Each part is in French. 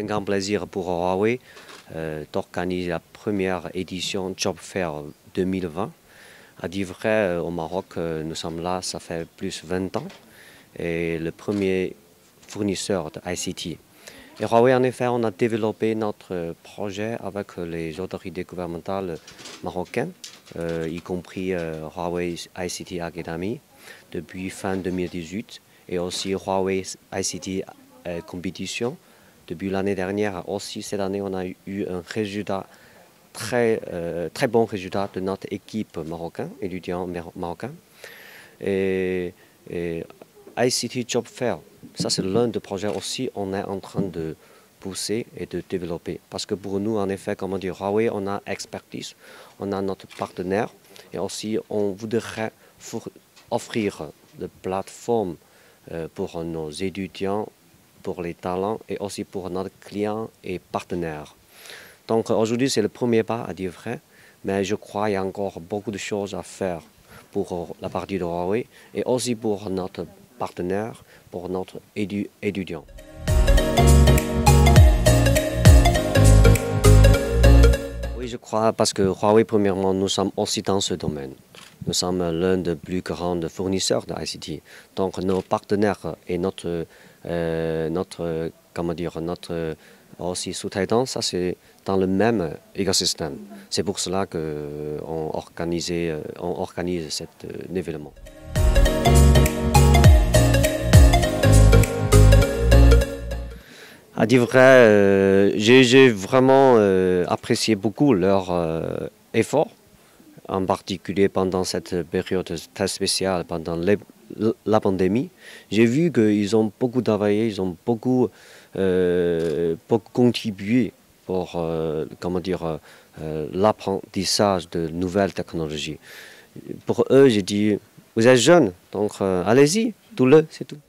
grand plaisir pour Huawei d'organiser la première édition Job Fair 2020. À dire vrai, au Maroc, nous sommes là, ça fait plus de 20 ans, et le premier fournisseur de ICT. Et Huawei, en effet, on a développé notre projet avec les autorités gouvernementales marocaines, y compris Huawei ICT Academy, depuis fin 2018, et aussi Huawei ICT Competition. Depuis l'année dernière, aussi cette année, on a eu un résultat très bon résultat de notre équipe marocaine, étudiants marocains. Et ICT Job Fair, ça c'est l'un des projets aussi on est en train de pousser et de développer. Parce que pour nous, en effet, comme on dit, Huawei, on a expertise, on a notre partenaire et aussi on voudrait offrir des plateformes pour nos étudiants, pour les talents et aussi pour notre clients et partenaires. Donc aujourd'hui, c'est le premier pas, à dire vrai, mais je crois qu'il y a encore beaucoup de choses à faire pour la partie de Huawei et aussi pour notre partenaire, pour notre étudiant. Oui, je crois, parce que Huawei, premièrement, nous sommes aussi dans ce domaine. Nous sommes l'un des plus grands fournisseurs de ICT. Donc nos partenaires et notre aussi sous-traitant, ça c'est dans le même écosystème. C'est pour cela qu'on organise cet événement. À dire vrai, j'ai vraiment apprécié beaucoup leur effort, en particulier pendant cette période très spéciale, pendant la pandémie. J'ai vu qu'ils ont beaucoup travaillé, ils ont beaucoup contribué pour l'apprentissage de nouvelles technologies. Pour eux, j'ai dit, vous êtes jeunes, donc allez-y, tout-le, c'est tout.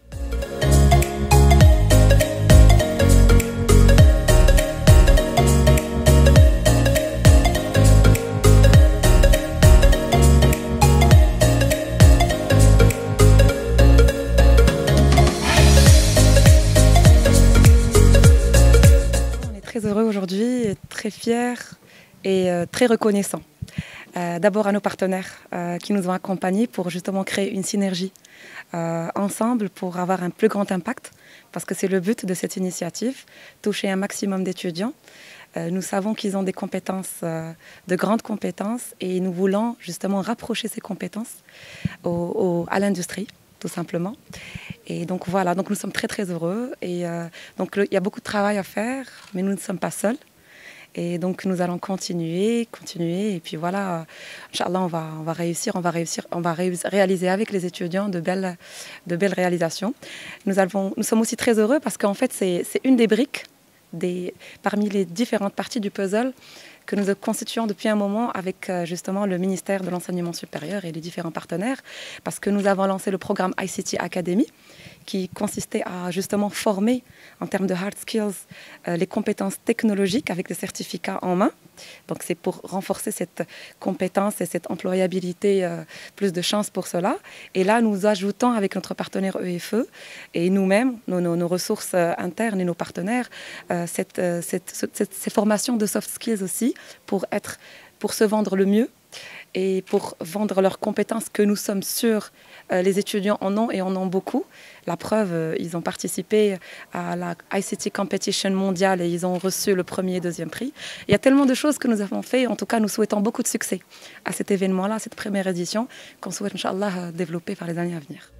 Très heureux aujourd'hui, très fiers et très reconnaissants. D'abord à nos partenaires qui nous ont accompagnés pour justement créer une synergie ensemble pour avoir un plus grand impact, parce que c'est le but de cette initiative, toucher un maximum d'étudiants. Nous savons qu'ils ont des compétences, de grandes compétences, et nous voulons justement rapprocher ces compétences à l'industrie, tout simplement. Et donc voilà, donc nous sommes très très heureux. Et donc il y a beaucoup de travail à faire, mais nous ne sommes pas seuls. Et donc nous allons continuer, et puis voilà, Inch'Allah, on va réaliser avec les étudiants de belles réalisations. Nous sommes aussi très heureux parce qu'en fait c'est une des briques parmi les différentes parties du puzzle que nous constituons depuis un moment avec justement le ministère de l'Enseignement supérieur et les différents partenaires, parce que nous avons lancé le programme ICT Academy, qui consistait à justement former en termes de hard skills les compétences technologiques avec des certificats en main. Donc c'est pour renforcer cette compétence et cette employabilité, plus de chances pour cela. Et là, nous ajoutons avec notre partenaire EFE et nous-mêmes, nos ressources internes et nos partenaires, ces formations de soft skills aussi pour se vendre le mieux et pour vendre leurs compétences que nous sommes sûrs les étudiants en ont et en ont beaucoup. La preuve, ils ont participé à la ICT Competition mondiale et ils ont reçu le premier et deuxième prix. Il y a tellement de choses que nous avons fait. En tout cas, nous souhaitons beaucoup de succès à cet événement-là, à cette première édition, qu'on souhaite, Inch'Allah, développer par les années à venir.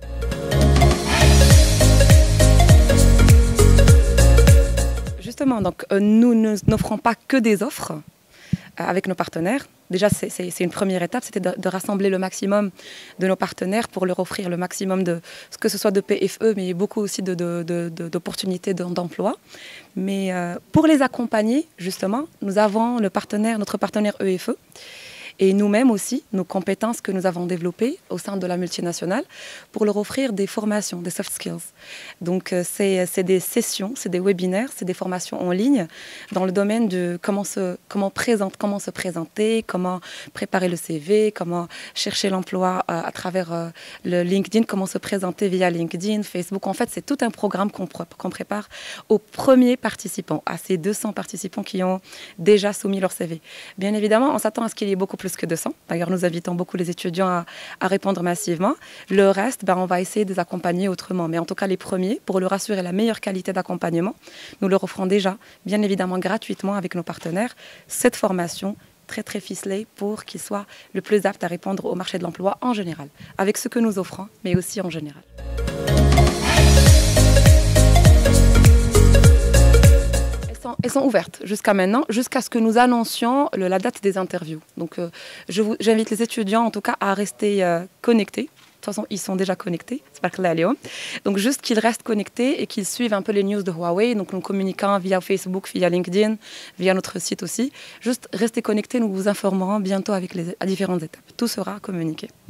Justement, donc, nous n'offrons pas que des offres avec nos partenaires. Déjà, c'est une première étape, c'était de rassembler le maximum de nos partenaires pour leur offrir le maximum que ce soit de PFE, mais beaucoup aussi d'opportunités d'emploi. Mais pour les accompagner, justement, nous avons notre partenaire EFE. et nous-mêmes aussi, nos compétences que nous avons développées au sein de la multinationale pour leur offrir des formations, des soft skills. Donc c'est des sessions, c'est des webinaires, c'est des formations en ligne dans le domaine de comment se présenter, comment préparer le CV, comment chercher l'emploi à travers le LinkedIn, comment se présenter via LinkedIn, Facebook. En fait, c'est tout un programme qu'on prépare aux premiers participants, à ces 200 participants qui ont déjà soumis leur CV. Bien évidemment, on s'attend à ce qu'il y ait beaucoup plus que 200. D'ailleurs, nous invitons beaucoup les étudiants à répondre massivement. Le reste, on va essayer de les accompagner autrement. Mais en tout cas, les premiers, pour leur assurer la meilleure qualité d'accompagnement, nous leur offrons déjà, bien évidemment gratuitement avec nos partenaires, cette formation très ficelée pour qu'ils soient le plus aptes à répondre au marché de l'emploi en général, avec ce que nous offrons, mais aussi en général. Elles sont ouvertes jusqu'à maintenant, jusqu'à ce que nous annoncions la date des interviews. Donc j'invite les étudiants en tout cas à rester connectés. De toute façon, ils sont déjà connectés. Donc juste qu'ils restent connectés et qu'ils suivent un peu les news de Huawei. Donc nous communiquons via Facebook, via LinkedIn, via notre site aussi. Juste restez connectés, nous vous informerons bientôt avec les différentes étapes. Tout sera communiqué.